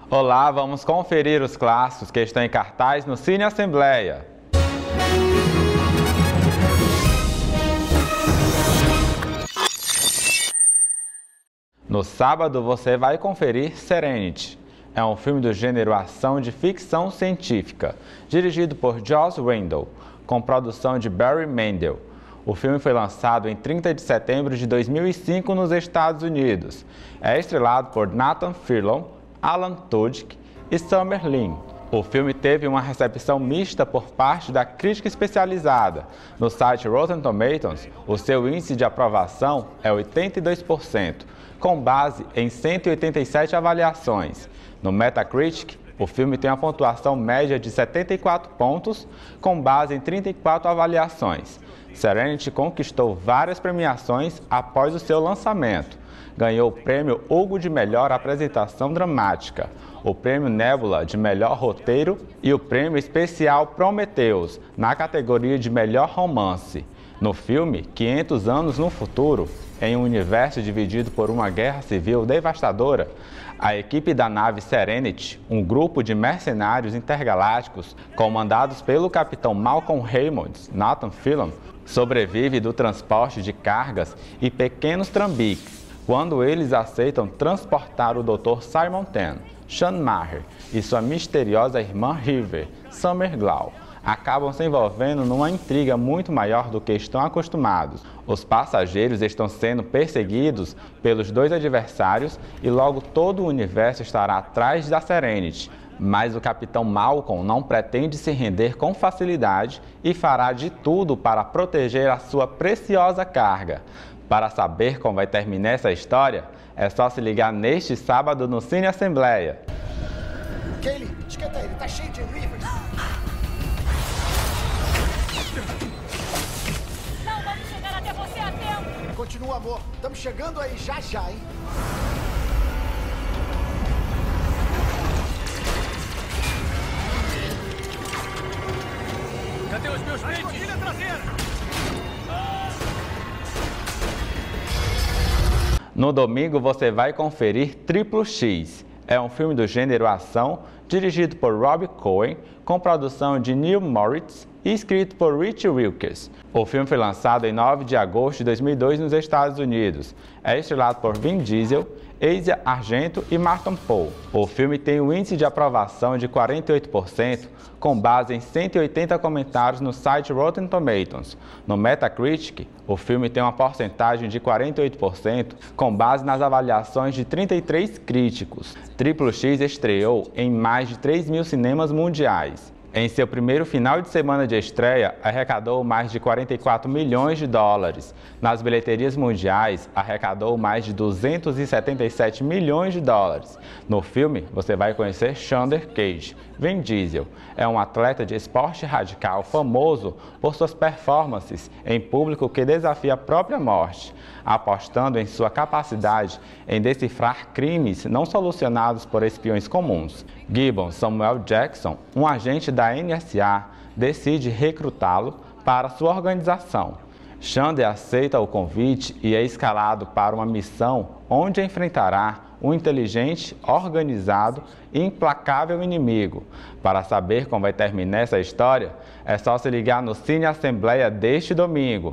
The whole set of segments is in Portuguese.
Olá, vamos conferir os clássicos que estão em cartaz no Cine Assembleia. No sábado você vai conferir Serenity. É um filme do gênero ação de ficção científica, dirigido por Joss Whedon, com produção de Barry Mandel. O filme foi lançado em 30 de setembro de 2005 nos Estados Unidos. É estrelado por Nathan Fillion, Alan Tudyk e Summer Lin. O filme teve uma recepção mista por parte da crítica especializada. No site Rotten Tomatoes, o seu índice de aprovação é 82%, com base em 187 avaliações. No Metacritic, o filme tem uma pontuação média de 74 pontos, com base em 34 avaliações. Serenity conquistou várias premiações após o seu lançamento. Ganhou o prêmio Hugo de Melhor Apresentação Dramática, o prêmio Nebula de Melhor Roteiro e o prêmio especial Prometheus, na categoria de Melhor Romance. No filme, 500 anos no futuro, em um universo dividido por uma guerra civil devastadora, a equipe da nave Serenity, um grupo de mercenários intergalácticos comandados pelo capitão Malcolm Hammond, Nathan Fillion, sobrevive do transporte de cargas e pequenos trambiques, quando eles aceitam transportar o Dr. Simon Tan, Sean Maher, e sua misteriosa irmã River, Summer Glau, acabam se envolvendo numa intriga muito maior do que estão acostumados. Os passageiros estão sendo perseguidos pelos dois adversários e logo todo o universo estará atrás da Serenity. Mas o capitão Malcolm não pretende se render com facilidade e fará de tudo para proteger a sua preciosa carga. Para saber como vai terminar essa história, é só se ligar neste sábado no Cine Assembleia. Kaylee, esquenta ele, tá cheio de Rivers. Não vamos chegar até você a tempo. Continua, amor. Estamos chegando aí já, hein? Cadê os meus peitos? Ilha traseira! No domingo você vai conferir Triplo X. É um filme do gênero ação, dirigido por Rob Cohen, com produção de Neil Moritz e escrito por Rich Wilkers. O filme foi lançado em 9 de agosto de 2002 nos Estados Unidos. É estrelado por Vin Diesel, Asia Argento e Martin Poe. O filme tem um índice de aprovação de 48%, com base em 180 comentários no site Rotten Tomatoes. No Metacritic, o filme tem uma porcentagem de 48%, com base nas avaliações de 33 críticos. Triplo X estreou em mais de 3.000 cinemas mundiais. Em seu primeiro final de semana de estreia, arrecadou mais de 44 milhões de dólares. Nas bilheterias mundiais, arrecadou mais de 277 milhões de dólares. No filme, você vai conhecer Xander Cage. Vin Diesel é um atleta de esporte radical famoso por suas performances em público que desafia a própria morte, apostando em sua capacidade em decifrar crimes não solucionados por espiões comuns. Gibbon Samuel Jackson, um agente da NSA, decide recrutá-lo para sua organização. Xander aceita o convite e é escalado para uma missão onde enfrentará um inteligente, organizado e implacável inimigo. Para saber como vai terminar essa história, é só se ligar no Cine Assembleia deste domingo.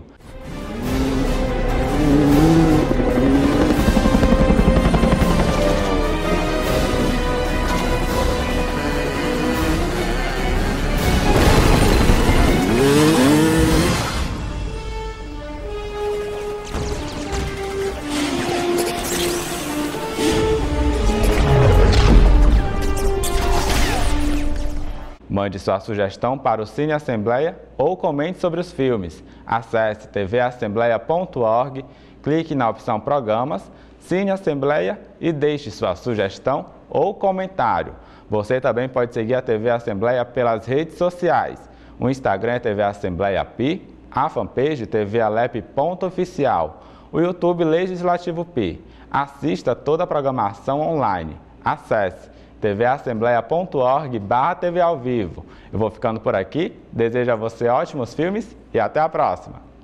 Mande sua sugestão para o Cine Assembleia ou comente sobre os filmes. Acesse tvassembleia.org, clique na opção Programas, Cine Assembleia e deixe sua sugestão ou comentário. Você também pode seguir a TV Assembleia pelas redes sociais. O Instagram é TV Assembleia Pi, a fanpage tvalep.oficial, o YouTube Legislativo Pi. Assista toda a programação online. Acesse tvassembleia.org/TV ao vivo. Eu vou ficando por aqui, desejo a você ótimos filmes e até a próxima!